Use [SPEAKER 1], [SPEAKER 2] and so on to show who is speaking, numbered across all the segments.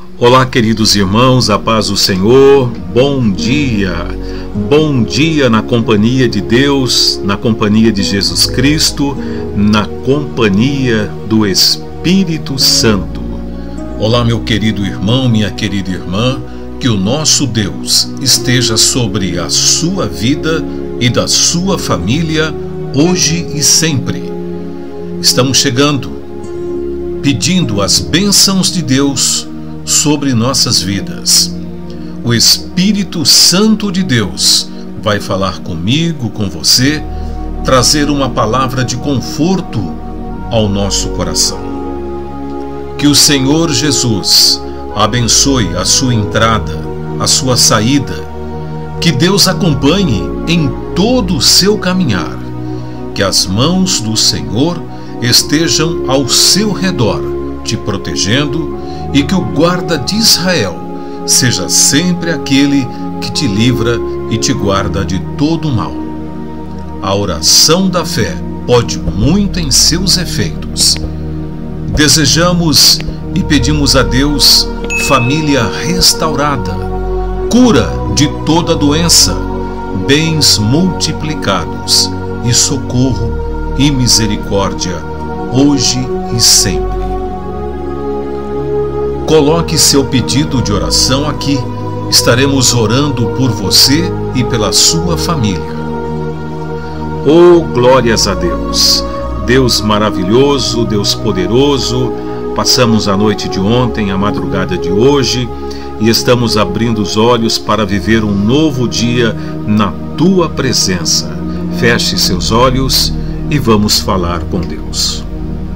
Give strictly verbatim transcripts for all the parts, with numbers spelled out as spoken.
[SPEAKER 1] Olá, queridos irmãos, a paz do Senhor, bom dia, bom dia na companhia de Deus, na companhia de Jesus Cristo, na companhia do Espírito Santo. Olá, meu querido irmão, minha querida irmã, que o nosso Deus esteja sobre a sua vida e da sua família, hoje e sempre. Estamos chegando, pedindo as bênçãos de Deus sobre nossas vidas. O Espírito Santo de Deus vai falar comigo, com você, trazer uma palavra de conforto ao nosso coração. Que o Senhor Jesus abençoe a sua entrada, a sua saída. Que Deus acompanhe em todo o seu caminhar. Que as mãos do Senhor estejam ao seu redor, te protegendo, e que o guarda de Israel seja sempre aquele que te livra e te guarda de todo o mal. A oração da fé pode muito em seus efeitos. Desejamos e pedimos a Deus família restaurada, cura de toda doença, bens multiplicados e socorro e misericórdia, hoje e sempre. Coloque seu pedido de oração aqui. Estaremos orando por você e pela sua família. Oh, glórias a Deus! Deus maravilhoso, Deus poderoso. Passamos a noite de ontem, a madrugada de hoje, e estamos abrindo os olhos para viver um novo dia na tua presença. Feche seus olhos e vamos falar com Deus.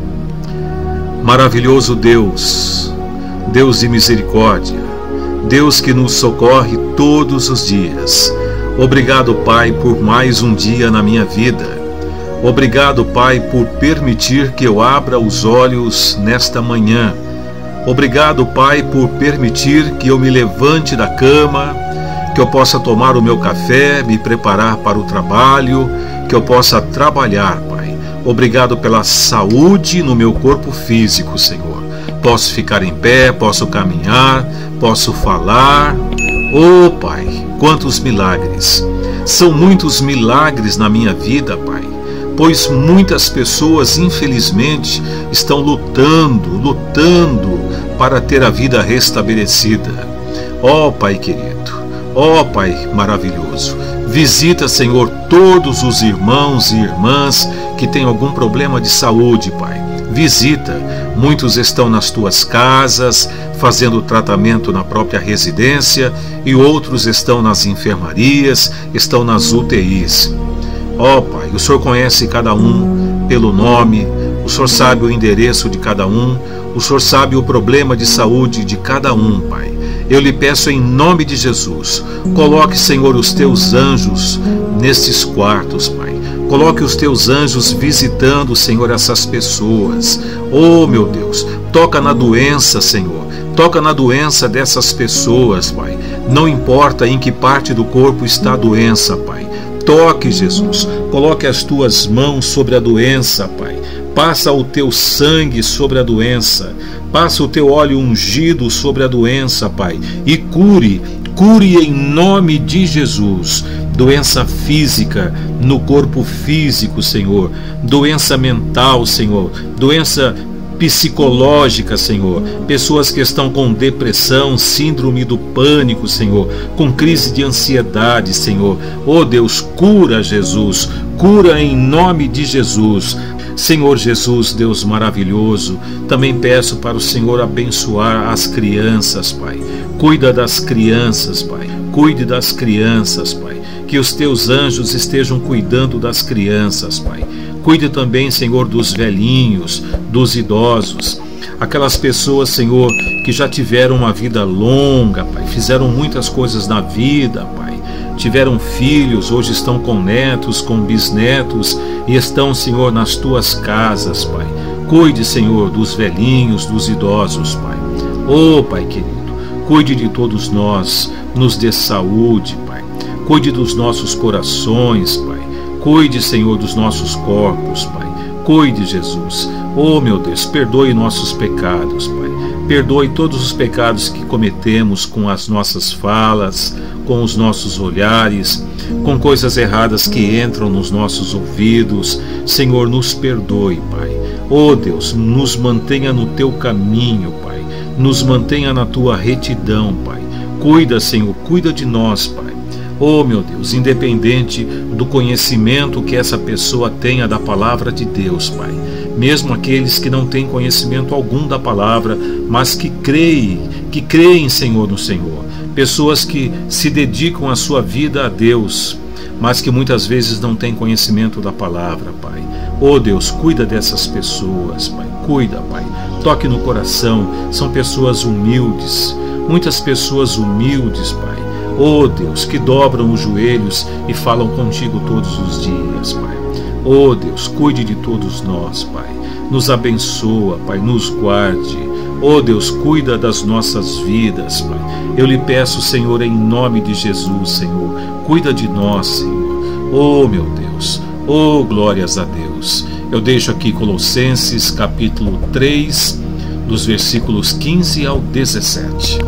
[SPEAKER 1] Maravilhoso Deus, Deus de misericórdia, Deus que nos socorre todos os dias. Obrigado, Pai, por mais um dia na minha vida. Obrigado, Pai, por permitir que eu abra os olhos nesta manhã. Obrigado, Pai, por permitir que eu me levante da cama, que eu possa tomar o meu café, me preparar para o trabalho, que eu possa trabalhar, Pai. Obrigado pela saúde no meu corpo físico, Senhor. Posso ficar em pé, posso caminhar, posso falar. Oh, Pai, quantos milagres! São muitos milagres na minha vida, Pai, pois muitas pessoas, infelizmente, estão lutando, lutando para ter a vida restabelecida. Oh, Pai querido, oh, Pai maravilhoso, visita, Senhor, todos os irmãos e irmãs que têm algum problema de saúde, Pai. Visita, muitos estão nas tuas casas, fazendo tratamento na própria residência, e outros estão nas enfermarias, estão nas U T Is. Ó, Pai, o Senhor conhece cada um pelo nome, o Senhor sabe o endereço de cada um, o Senhor sabe o problema de saúde de cada um, Pai. Eu lhe peço em nome de Jesus, coloque, Senhor, os teus anjos nestes quartos, Pai. Coloque os teus anjos visitando, Senhor, essas pessoas. Oh, meu Deus, toca na doença, Senhor. Toca na doença dessas pessoas, Pai. Não importa em que parte do corpo está a doença, Pai. Toque, Jesus. Coloque as tuas mãos sobre a doença, Pai. Passa o teu sangue sobre a doença. Passa o teu óleo ungido sobre a doença, Pai. E cure, cure em nome de Jesus. Doença física no corpo físico, Senhor. Doença mental, Senhor. Doença psicológica, Senhor. Pessoas que estão com depressão, síndrome do pânico, Senhor. Com crise de ansiedade, Senhor. Oh, Deus, cura, Jesus. Cura em nome de Jesus. Senhor Jesus, Deus maravilhoso, também peço para o Senhor abençoar as crianças, Pai. Cuida das crianças, Pai. Cuide das crianças, Pai. Que os teus anjos estejam cuidando das crianças, Pai. Cuide também, Senhor, dos velhinhos, dos idosos. Aquelas pessoas, Senhor, que já tiveram uma vida longa, Pai. Fizeram muitas coisas na vida, Pai. Tiveram filhos, hoje estão com netos, com bisnetos, e estão, Senhor, nas tuas casas, Pai. Cuide, Senhor, dos velhinhos, dos idosos, Pai. Oh, Pai querido, cuide de todos nós, nos dê saúde, Pai. Cuide dos nossos corações, Pai. Cuide, Senhor, dos nossos corpos, Pai. Cuide, Jesus. Oh, meu Deus, perdoe nossos pecados, Pai. Perdoe todos os pecados que cometemos com as nossas falas, com os nossos olhares, com coisas erradas que entram nos nossos ouvidos. Senhor, nos perdoe, Pai. Oh Deus, nos mantenha no teu caminho, Pai. Nos mantenha na tua retidão, Pai. Cuida, Senhor, cuida de nós, Pai. Oh meu Deus, independente do conhecimento que essa pessoa tenha da palavra de Deus, Pai. Mesmo aqueles que não têm conhecimento algum da palavra, mas que creem, que creem, Senhor, no Senhor. Pessoas que se dedicam a sua vida a Deus, mas que muitas vezes não têm conhecimento da palavra, Pai. Oh Deus, cuida dessas pessoas, Pai. Cuida, Pai. Toque no coração. São pessoas humildes, muitas pessoas humildes, Pai. Oh Deus, que dobram os joelhos e falam contigo todos os dias, Pai. Oh Deus, cuide de todos nós, Pai. Nos abençoa, Pai, nos guarde. Oh Deus, cuida das nossas vidas, Pai. Eu lhe peço, Senhor, em nome de Jesus, Senhor, cuida de nós, Senhor. Oh meu Deus, oh glórias a Deus. Eu deixo aqui Colossenses capítulo três, dos versículos quinze ao dezessete.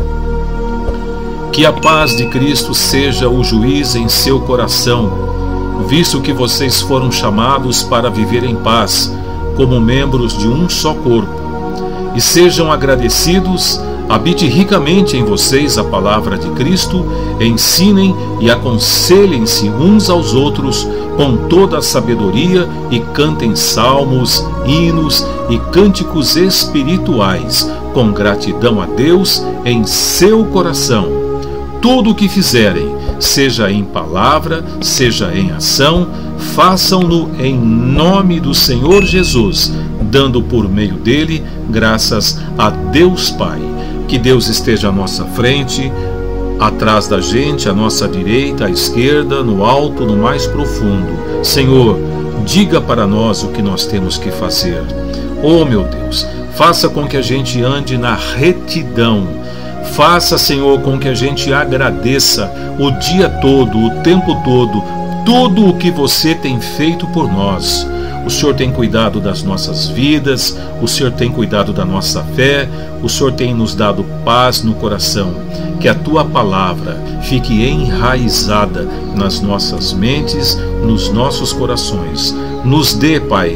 [SPEAKER 1] Que a paz de Cristo seja o juiz em seu coração, visto que vocês foram chamados para viver em paz, como membros de um só corpo. E sejam agradecidos, habite ricamente em vocês a palavra de Cristo, ensinem e aconselhem-se uns aos outros com toda a sabedoria e cantem salmos, hinos e cânticos espirituais, com gratidão a Deus em seu coração. Tudo o que fizerem, seja em palavra, seja em ação, façam-no em nome do Senhor Jesus, dando por meio dele graças a Deus Pai. Que Deus esteja à nossa frente, atrás da gente, à nossa direita, à esquerda, no alto, no mais profundo. Senhor, diga para nós o que nós temos que fazer. Oh meu Deus, faça com que a gente ande na retidão. Faça, Senhor, com que a gente agradeça o dia todo, o tempo todo, tudo o que você tem feito por nós. O Senhor tem cuidado das nossas vidas, o Senhor tem cuidado da nossa fé, o Senhor tem nos dado paz no coração. Que a Tua palavra fique enraizada nas nossas mentes, nos nossos corações. Nos dê, Pai,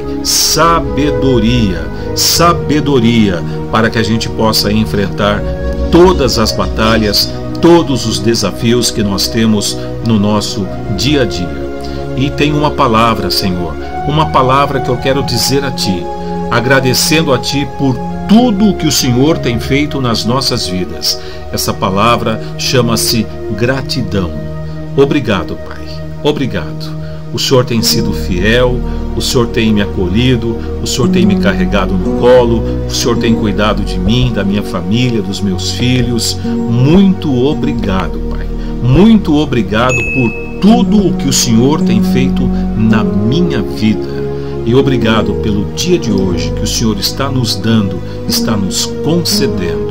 [SPEAKER 1] sabedoria, sabedoria, para que a gente possa enfrentar todas as batalhas, todos os desafios que nós temos no nosso dia a dia. E tem uma palavra, Senhor, uma palavra que eu quero dizer a Ti, agradecendo a Ti por tudo o que o Senhor tem feito nas nossas vidas. Essa palavra chama-se gratidão. Obrigado, Pai, obrigado. O Senhor tem sido fiel, o Senhor tem me acolhido, o Senhor tem me carregado no colo, o Senhor tem cuidado de mim, da minha família, dos meus filhos. Muito obrigado, Pai. Muito obrigado por tudo o que o Senhor tem feito na minha vida. E obrigado pelo dia de hoje que o Senhor está nos dando, está nos concedendo.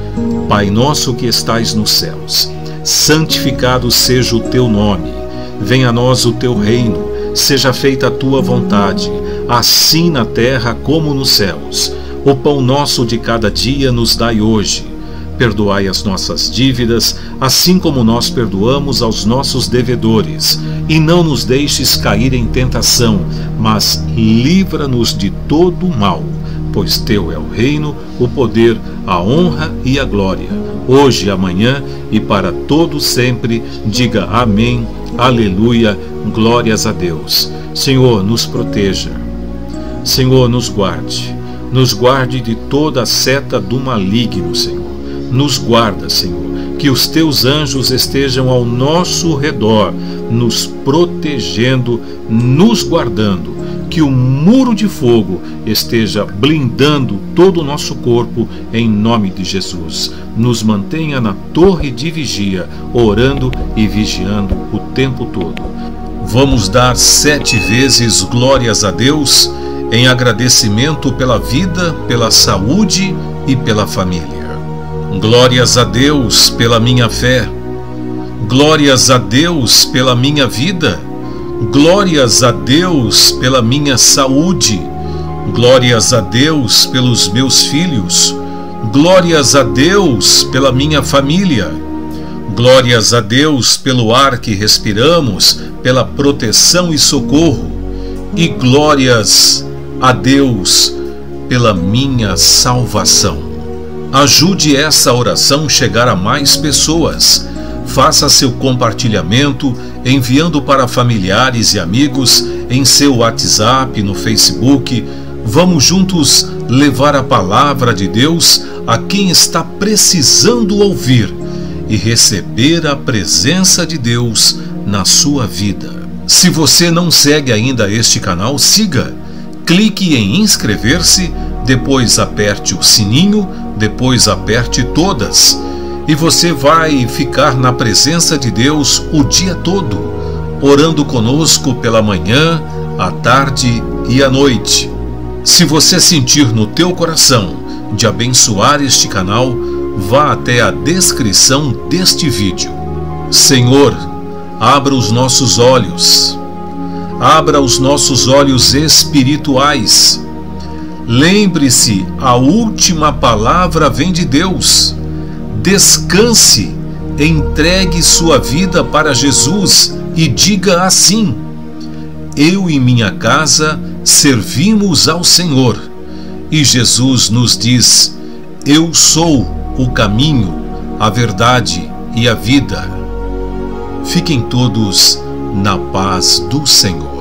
[SPEAKER 1] Pai nosso que estais nos céus, santificado seja o teu nome. Venha a nós o teu reino, seja feita a tua vontade, assim na terra como nos céus. O pão nosso de cada dia nos dai hoje. Perdoai as nossas dívidas, assim como nós perdoamos aos nossos devedores. E não nos deixes cair em tentação, mas livra-nos de todo o mal. Pois teu é o reino, o poder, a honra e a glória, hoje e amanhã e para todo sempre. Diga amém. Aleluia, glórias a Deus. Senhor, nos proteja. Senhor, nos guarde. Nos guarde de toda a seta do maligno, Senhor. Nos guarda, Senhor. Que os teus anjos estejam ao nosso redor, nos protegendo, nos guardando. Que o muro de fogo esteja blindando todo o nosso corpo, em nome de Jesus. Nos mantenha na torre de vigia, orando e vigiando o tempo todo. Vamos dar sete vezes glórias a Deus, em agradecimento pela vida, pela saúde e pela família. Glórias a Deus pela minha fé. Glórias a Deus pela minha vida. Glórias a Deus pela minha saúde. Glórias a Deus pelos meus filhos. Glórias a Deus pela minha família. Glórias a Deus pelo ar que respiramos, pela proteção e socorro. E glórias a Deus pela minha salvação. Ajude essa oração chegar a mais pessoas. Faça seu compartilhamento, enviando para familiares e amigos, em seu WhatsApp, no Facebook. Vamos juntos levar a palavra de Deus a quem está precisando ouvir e receber a presença de Deus na sua vida. Se você não segue ainda este canal, siga. Clique em inscrever-se, depois aperte o sininho, depois aperte todas. E você vai ficar na presença de Deus o dia todo, orando conosco pela manhã, à tarde e à noite. Se você sentir no teu coração de abençoar este canal, vá até a descrição deste vídeo. Senhor, abra os nossos olhos, abra os nossos olhos espirituais. Lembre-se, a última palavra vem de Deus. Descanse, entregue sua vida para Jesus e diga assim: eu e minha casa servimos ao Senhor. E Jesus nos diz: eu sou o caminho, a verdade e a vida. Fiquem todos na paz do Senhor.